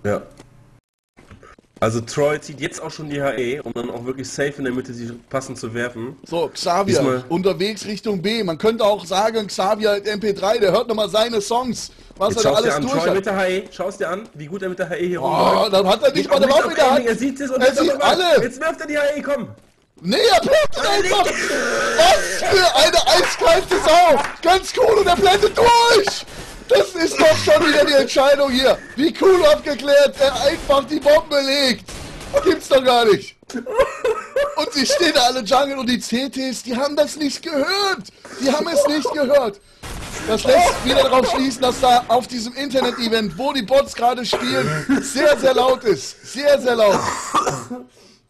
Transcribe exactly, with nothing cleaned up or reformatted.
Ja. Also Troy zieht jetzt auch schon die H E, um dann auch wirklich safe in der Mitte sie passend zu werfen. So, Xavier, Diesmal- unterwegs Richtung B. Man könnte auch sagen, Xavier hat M P drei, der hört nochmal seine Songs, was Jetzt er da schaust dir alles an, durch Troy hat. mit der H E, schaust dir an, wie gut er mit der H E hier Oh, rumläuft. dann hat er nicht Geht mal eine auch Waffe in der auf Hand. Aiming, er sieht es und Er jetzt sieht auf einmal- alle. Jetzt wirft er die H E, komm! Nee, er blendet einfach! Was für eine eiskalte Sau! Ganz cool und er blendet durch! Das ist doch schon wieder die Entscheidung hier! Wie cool abgeklärt, er einfach die Bombe legt! Gibt's doch gar nicht! Und sie stehen da alle Jungle und die C Ts, die haben das nicht gehört! Die haben es nicht gehört! Das lässt wieder darauf schließen, dass da auf diesem Internet-Event, wo die Bots gerade spielen, sehr, sehr laut ist. Sehr, sehr laut.